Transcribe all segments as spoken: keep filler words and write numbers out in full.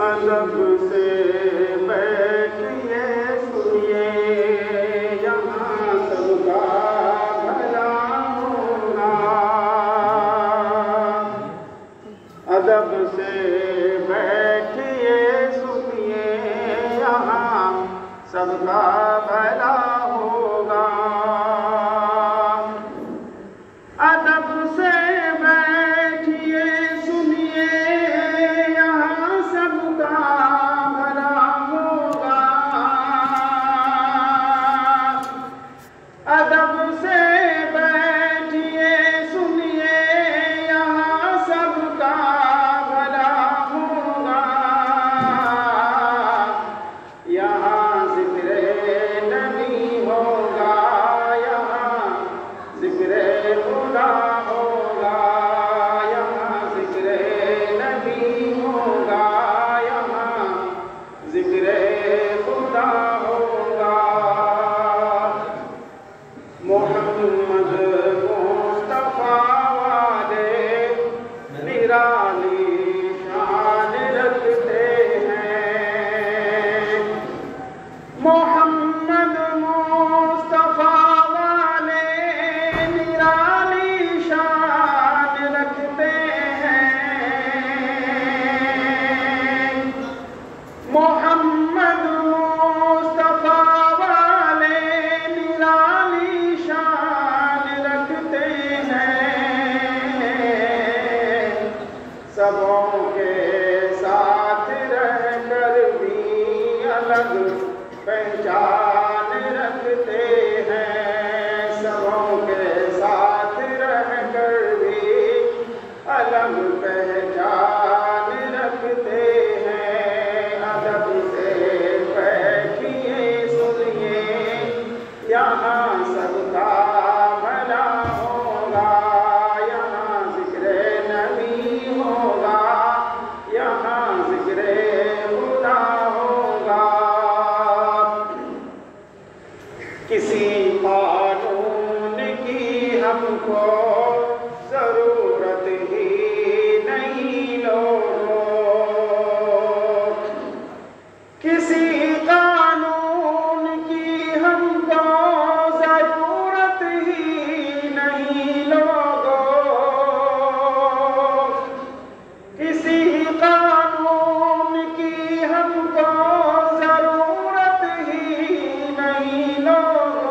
अदब से बैठिए सुनिए, यहाँ सबका भला होगा। अदब से बैठिए सुनिए, यहाँ सबका भला होगा। अदब से बैठिए सुनिए, यहाँ सबका भला होगा। अदब से बैठिए सुनिए, यहाँ सबका भला होगा। यहाँ ज़िक्रे नबी होगा, यहाँ ज़िक्रे खुदा होगा। यहाँ ज़िक्रे नबी होगा, यहाँ ज़िक्रे खुदा होगा। मोहम्मद मुस्तफ़ा वाले निराली शान रखते हैं। मोहम्मद मुस्तफ़ा वाले निराली शान रखते हैं। मोहम्मद मुस्तफ़ा वाले निराली शान रखते हैं। सबों के साथ रहकर भी अलग पहचान रखते हैं। सबों के साथ रहकर भी अलग पहचान रखते हैं। अदब से बैठिए सुनिए, यहाँ सबका भला होगा। यहाँ ज़िक्रे नबी होगा, यहाँ ज़िक्रे खुदा होगा। किसी कानून की हमको ज़रूरत ही नहीं लोगों। किसी कानून की हमको ज़रूरत ही नहीं लोगों। किसी कानून की हमको ज़रूरत ही नहीं लोगों।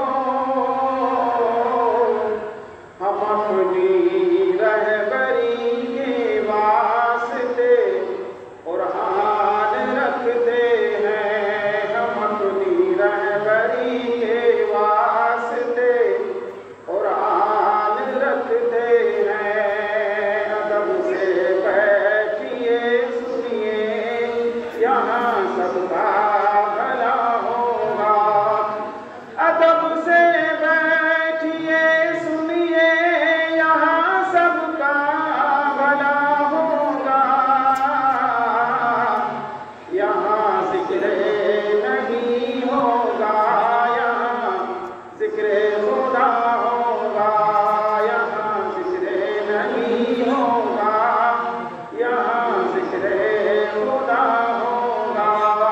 हम अपनी रहबरी के वास्ते कुरान रखते हैं। हम अपनी रहबरी के वास्ते कुरान रखते हैं। अदब से बैठिए सुनिए, यहाँ सबका भला होगा। अदब से बैठिए सुनिए, यहाँ सबका भला होगा। यहाँ ज़िक्रे नबी होगा, यहाँ ज़िक्रे खुदा होगा। यहाँ ज़िक्रे नबी होगा, यहाँ ज़िक्रे खुदा होगा।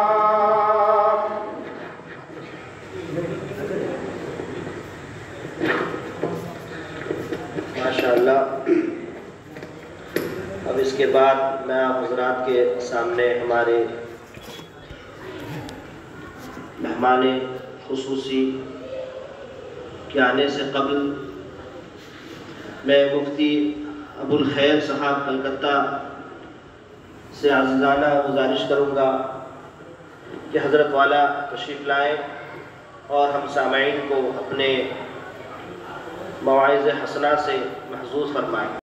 माशाअल्लाह। अब इसके बाद मैं आप हज़रात के सामने हमारे मेहमान खुसूसी के आने से कबल मैं मुफ्ती अबुल खैर साहब कलकत्ता से आज़िज़ाना गुजारिश करूँगा कि हज़रत वाला तशरीफ़ लाएँ और हम सामाईन को अपने मवाइज़ हसना से महज़ूज़ फरमाएँ।